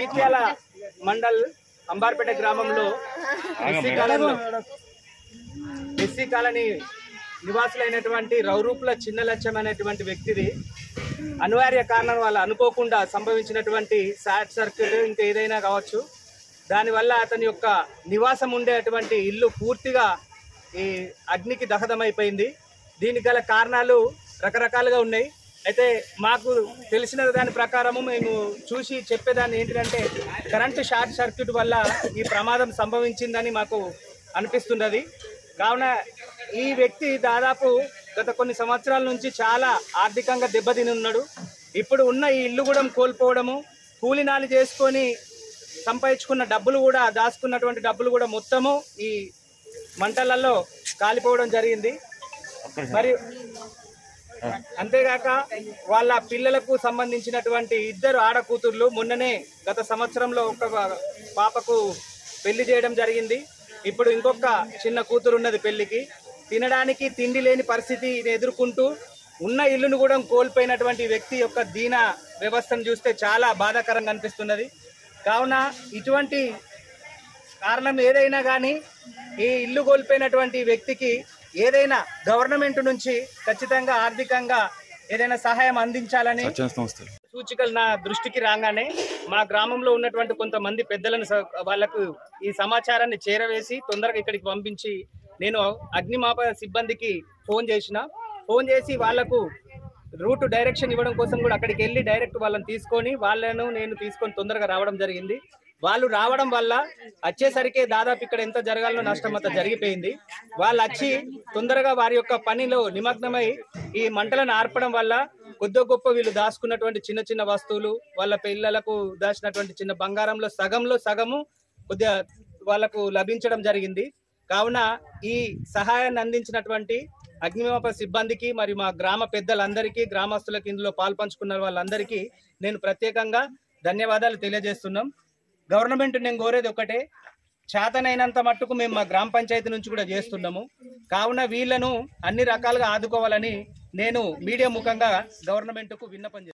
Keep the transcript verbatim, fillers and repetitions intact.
జగిత్యాల మండల్ అంబార్పేట గ్రామంలో ఎస్సీ కాలనీలో SC colony నివాసులైనటువంటి రౌరూపుల చిన్న లక్ష్యం అనేటువంటి వ్యక్తిది అనివార్య కారణం వల్ల అనుకోకుండా సంభవించినటువంటి షార్ట్ సర్క్యూట్ ఇంకా ఏదైనా కావచ్చు. దానివల్ల అతని యొక్క నివాసం ఉండేటువంటి ఇల్లు పూర్తిగా ఈ అగ్నికి దహదమైపోయింది. దీనికి గల కారణాలు రకరకాలుగా ఉన్నాయి. అయితే మాకు తెలిసిన దాని ప్రకారము మేము చూసి చెప్పేదాన్ని ఏంటంటే కరెంటు షార్ట్ సర్క్యూట్ వల్ల ఈ ప్రమాదం సంభవించిందని మాకు అనిపిస్తున్నది. కావున ఈ వ్యక్తి దాదాపు గత కొన్ని సంవత్సరాల నుంచి చాలా ఆర్థికంగా దెబ్బతిని ఉన్నాడు. ఇప్పుడు ఉన్న ఈ ఇల్లు కూడా కోల్పోవడము, కూలినాలి చేసుకొని సంపాదించుకున్న డబ్బులు కూడా దాచుకున్నటువంటి డబ్బులు కూడా మొత్తము ఈ మంటలలో కాలిపోవడం జరిగింది. మరి అంతేగాక వాళ్ళ పిల్లలకు సంబంధించినటువంటి ఇద్దరు ఆడ కూతుర్లు మొన్ననే గత సంవత్సరంలో ఒక పాపకు పెళ్లి చేయడం జరిగింది. ఇప్పుడు ఇంకొక చిన్న కూతురు ఉన్నది పెళ్లికి. తినడానికి తిండి లేని పరిస్థితిని ఎదుర్కొంటూ ఉన్న ఇల్లును కూడా కోల్పోయినటువంటి వ్యక్తి యొక్క దీన వ్యవస్థను చూస్తే చాలా బాధాకరంగా అనిపిస్తున్నది. కావున ఇటువంటి కారణం ఏదైనా కానీ ఈ ఇల్లు కోల్పోయినటువంటి వ్యక్తికి ఏదైనా గవర్నమెంట్ నుంచి ఖచ్చితంగా ఆర్థికంగా ఏదైనా సహాయం అందించాలని సూచికలు నా దృష్టికి రాగానే మా గ్రామంలో ఉన్నటువంటి కొంతమంది పెద్దలను వాళ్లకు ఈ సమాచారాన్ని చేరవేసి తొందరగా ఇక్కడికి పంపించి నేను అగ్నిమాపక సిబ్బందికి ఫోన్ చేసిన ఫోన్ చేసి వాళ్లకు రూట్ డైరెక్షన్ ఇవ్వడం కోసం కూడా అక్కడికి వెళ్ళి డైరెక్ట్ వాళ్ళని తీసుకొని వాళ్ళను నేను తీసుకొని తొందరగా రావడం జరిగింది. వాళ్ళు రావడం వల్ల వచ్చేసరికి దాదాపు ఇక్కడ ఎంత జరగాలనో నష్టం అంతా జరిగిపోయింది. వాళ్ళు వచ్చి తొందరగా వారి యొక్క పనిలో నిమగ్నమై ఈ మంటలను ఆర్పడం వల్ల కొద్ది గొప్ప వీళ్ళు దాచుకున్నటువంటి చిన్న చిన్న వస్తువులు, వాళ్ళ పిల్లలకు దాచినటువంటి చిన్న బంగారంలో సగంలో సగము కొద్దిగా వాళ్లకు లభించడం జరిగింది. కావున ఈ సహాయాన్ని అందించినటువంటి అగ్నిమాపక సిబ్బందికి మరియు మా గ్రామ పెద్దలందరికీ, గ్రామస్తులకు, ఇందులో పాల్పంచుకున్న వాళ్ళందరికీ నేను ప్రత్యేకంగా ధన్యవాదాలు తెలియజేస్తున్నాం. గవర్నమెంట్ నేను కోరేది ఒకటే, చేతనైనంత మట్టుకు మేము మా గ్రామ పంచాయతీ నుంచి కూడా చేస్తున్నాము. కావున వీళ్లను అన్ని రకాలుగా ఆదుకోవాలని నేను మీడియా ముఖంగా గవర్నమెంట్కు విన్నపం చేస్తున్నాను.